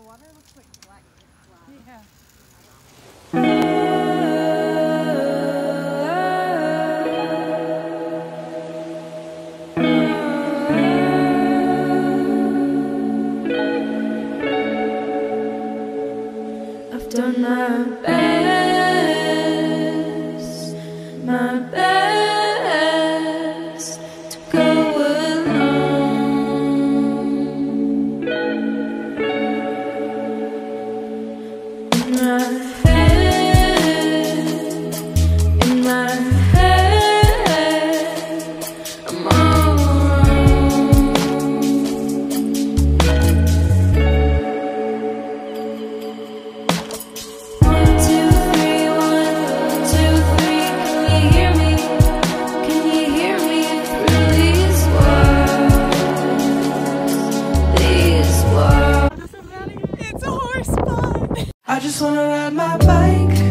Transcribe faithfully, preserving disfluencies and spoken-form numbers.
the water looks like black. Yeah. I've done my best, my best to go alone. In my head, in my head, I'm all alone. One, two, three, one, two, three. Can you hear me? Can you hear me through these walls? These walls. It's a horse spot. I just wanna ride my bike.